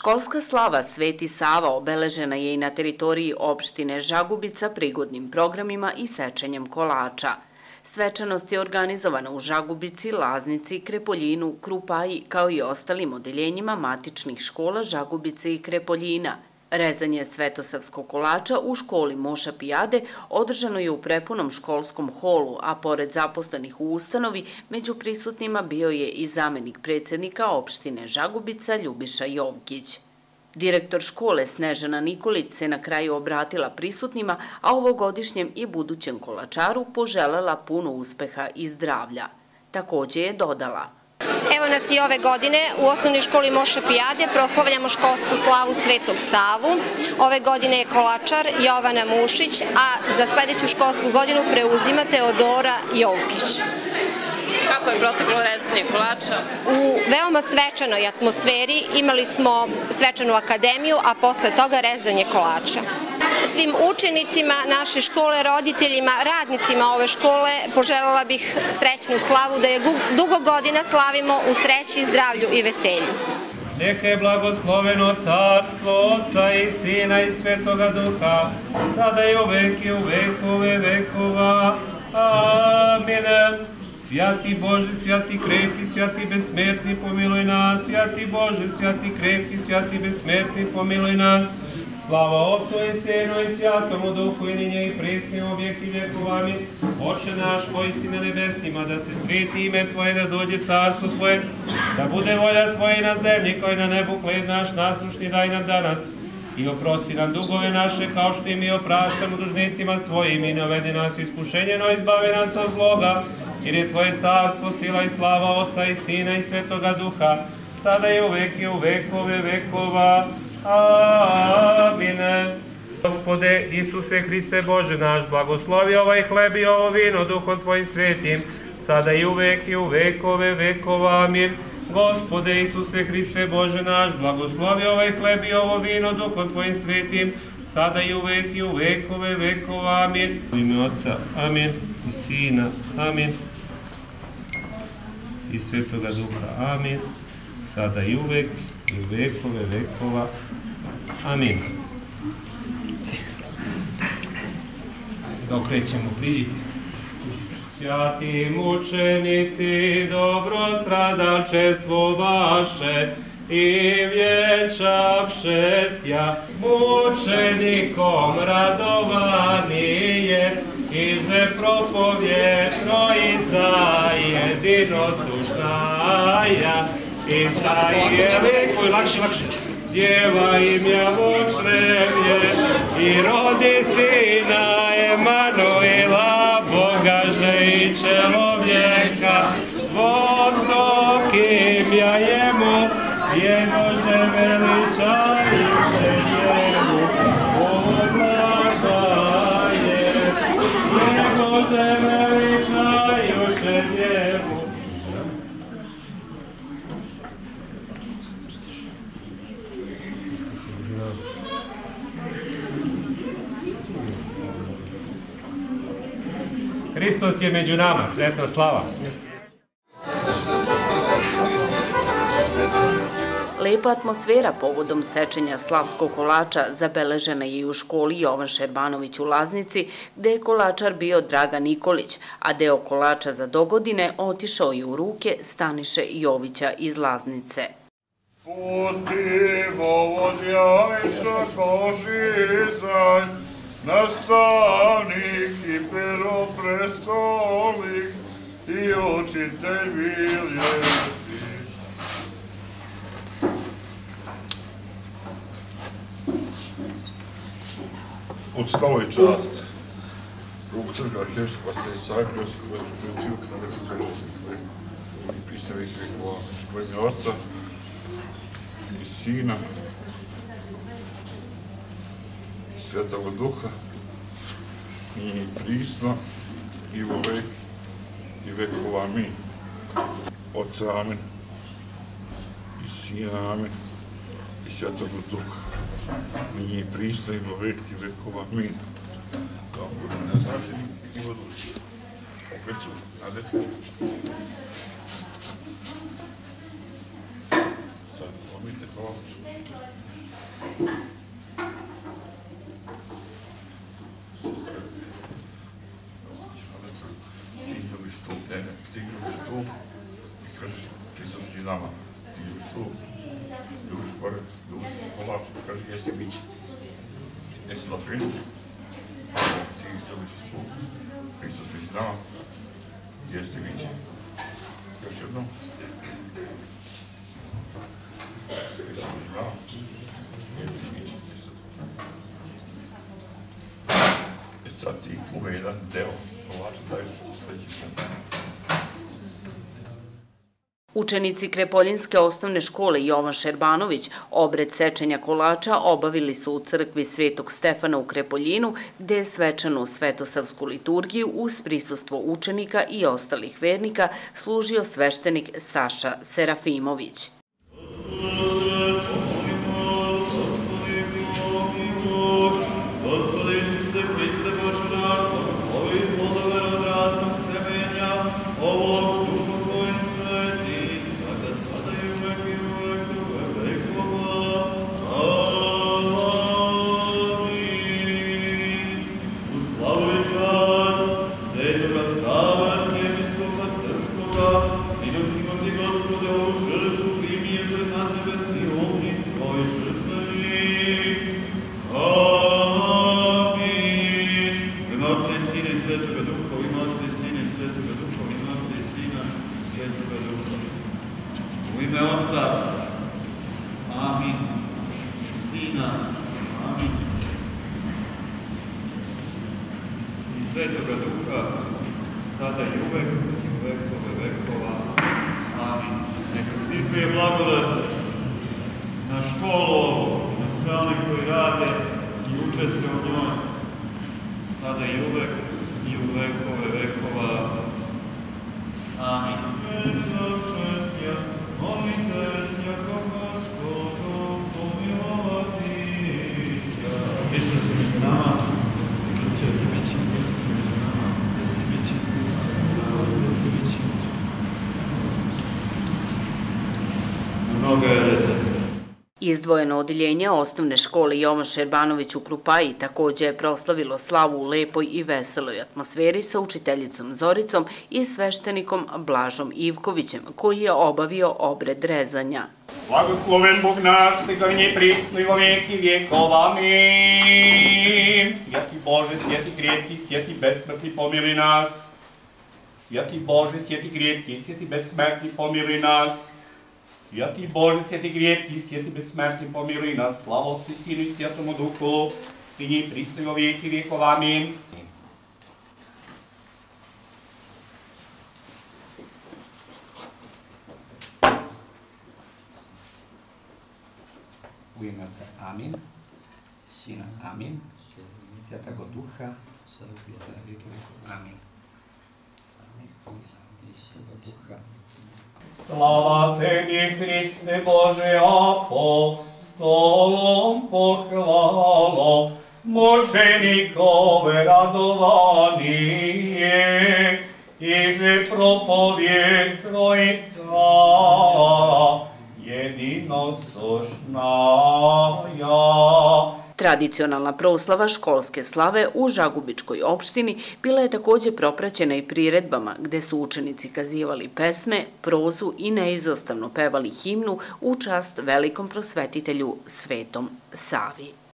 Školska slava Sveti Sava obeležena je i na teritoriji opštine Žagubica prigodnim programima i sečenjem kolača. Svečanost je organizovana u Žagubici, Laznici, Krepoljinu, Krupaji, kao i ostalim odeljenjima matičnih škola Žagubice i Krepoljina. Rezanje svetosavskog kolača u školi Moša Pijade održano je u prepunom školskom holu, a pored zaposlenih u ustanovi, među prisutnima bio je i zamenik predsjednika opštine Žagubica Ljubiša Jovkić. Direktor škole Snežana Nikolić se na kraju obratila prisutnima, a ovogodišnjem i budućem kolačaru poželela puno uspeha i zdravlja. Takođe je dodala: Evo nas i ove godine u osnovnoj školi Moša Pijade proslavljamo školsku slavu Svetog Savu. Ove godine je kolačar Jovana Mušić, a za sledeću školsku godinu preuzima Teodora Jovkić. Kako je proteklo rezanje kolača? U veoma svečanoj atmosferi imali smo svečanu akademiju, a posle toga rezanje kolača. Svim učenicima naše škole, roditeljima, radnicima ove škole poželjela bih srećnu slavu, da je dugo godina slavimo u sreći, zdravlju i veselju. Neka je blagosloveno carstvo Otca i Sina i Svetoga Duha, sada i uvek i u vekove vekova. Amin. Svjati Bože, svjati krepki, svjati besmrtni, pomiluj nas. Svjati Bože, svjati krepki, svjati besmrtni, pomiluj nas. Slava Otcu i Sinu i Svjatomu Duhu i ninje i prisnim objekti vjekovami. Oče naš koji si na nebesima, da se sveti ime Tvoje, da dođe carstvo Tvoje, da bude volja Tvoja i na zemlji koji na nebu. Hljeb naš naslušni daj nam danas i oprosti nam dugove naše kao što i mi opraštamo dužnicima svojim, i ne uvedi nas u iskušenje, no izbavi nas od zloga, jer je Tvoje carstvo, sila i slava Otca i Sina i Svetoga Duha, sada i uvek i u vekove vekova. Amin. Gospode Isuse Hriste Bože naš, blagoslovi ovaj hleb i ovo vino Duhom Tvojim svetim, sada i uvek i u vekove vekova. Amin. Gospode Isuse Hriste Bože naš, blagoslovi ovaj hleb i ovo vino Duhom Tvojim svetim, sada i uvek i u vekove vekova. Amin. U ime Otca, amin, i Sina, amin, i Svetoga Duha, amin, sada i uvek i u vekove vekova. Amin. Dok krećemo, priđite. Svjati mučenici, dobro stradalčestvo vaše i vječavše sja, mučenikom radovani je, iže propovjetno i zajedino slušnaja, i zajedino lakše. Djeva imja Božrevje i rodi sina Emanuela, Boga že i čelovjeka, Vostok imja jemu, jednože veličajuše njemu, oblažaje, jednože veličajuše njemu. Hristos je među nama, sretna slava. Lepa atmosfera povodom sečenja slavskog kolača zabeležena je i u školi Jovan Šerbanović u Laznici, gde je kolačar bio Dragan Nikolić, a deo kolača za dogodine otišao je u ruke Staniše Jovića iz Laznice. Putivo odjaviša košizaj, nastavnik i prestolnik i učitelj biljesi. Odstalo i čast. Drugu crkva Arhijevskog Stanislava Josipa Veslužen Civka na veku trečasnika i pisavih vekova u ime Otca i Sina i Svetog Duha i prisno i u vek i vekova. Amin. Otca, amin, i Sina, amin, i Svetog Duha i prisno i u vek i vekova. Amin. Dobro, ne znači i budući. Opet ću nadeti. Sad, Pomite kolač. Ti ljubiš tu, ti ljubiš tu i kažeš prisutni nama. Ti ljubiš tu, ljubiš pored, ljubiš kolač, kaže jesi biće. Jesi da primiš? Ti ljubiš tu, prisutni nama, jesi biće. Još jednom. Prisutni nama, jesi biće. Sad ti ove jedan deo kolača daješ u sledeći put. Učenici Krepoljinske osnovne škole Jovan Šerbanović obred sečenja kolača obavili su u crkvi Svetog Stefana u Krepoljinu, gde je svečanu svetosavsku liturgiju uz prisustvo učenika i ostalih vernika služio sveštenik Saša Serafimović. U ime Otca, amin, Sina, amin, i Svetoga Duha, sada i uvek, i u vekove vekova, amin. Neka se izlije blagodat na školu, na sve one koji rade i uče se u njoj, sada i uvek, i u vekove vekova, amin. Izdvojeno odeljenje osnovne škole Jovan Šerbanović u Krupaji takođe je proslavilo slavu u lepoj i veseloj atmosferi sa učiteljicom Zoricom i sveštenikom Blažom Ivkovićem, koji je obavio obred rezanja. Blagosloven Bog nas, neka nje prisno i vo veki vjekova, amin. Svjeti Bože, svjeti krijetki, svjeti besmrtni, pomili nas. Svjeti Bože, svjeti krijetki, svjeti besmrtni, pomili nas. Svjeti Bože, svjeti krijetki, svjeti besmrtni, pomili nas. Slava Otcu i Sinu i Svjetomu Duhu, i nje prisno i vo veki vjekova, amin. U ime Otca, amin, Sina, amin, Svjetoga Duha, i sve na vijeke vjekova, amin. Slava Tebi, Hriste Bože, apostolom pohvalo, mučenikove radovanije, iže propovjed Trojica, jedinosošnaja. Tradicionalna proslava školske slave u Žagubičkoj opštini bila je takođe propraćena i priredbama gde su učenici kazivali pesme, prozu i neizostavno pevali himnu u čast velikom prosvetitelju Svetom Savi.